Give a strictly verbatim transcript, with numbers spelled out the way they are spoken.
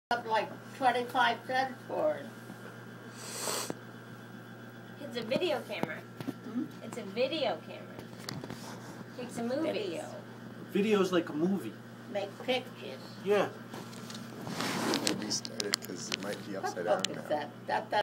Up like twenty-five cents for it. It's a video camera. Hmm? It's a video camera. Takes a movie. Video. Video's like a movie. Make pictures. Yeah. Restart it because it might be What upside down book is now. that? That, that